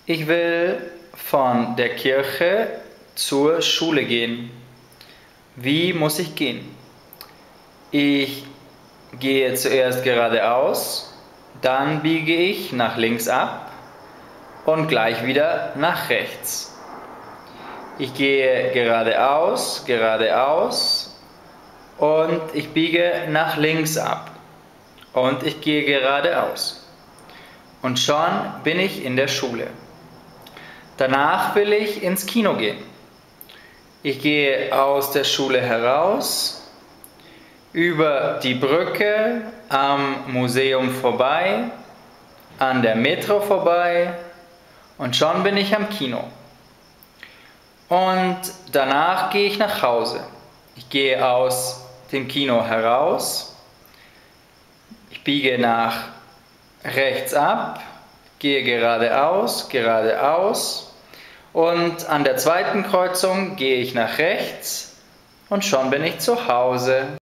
Ich will von der Kirche zur Schule gehen. Wie muss ich gehen? Ich gehe zuerst geradeaus, dann biege ich nach links ab und gleich wieder nach rechts. Ich gehe geradeaus, geradeaus und ich biege nach links ab und ich gehe geradeaus. Und schon bin ich in der Schule. Danach will ich ins Kino gehen. Ich gehe aus der Schule heraus, über die Brücke, am Museum vorbei, an der Metro vorbei und schon bin ich am Kino. Und danach gehe ich nach Hause. Ich gehe aus dem Kino heraus, ich biege nach rechts ab, gehe geradeaus, geradeaus und an der zweiten Kreuzung gehe ich nach rechts und schon bin ich zu Hause.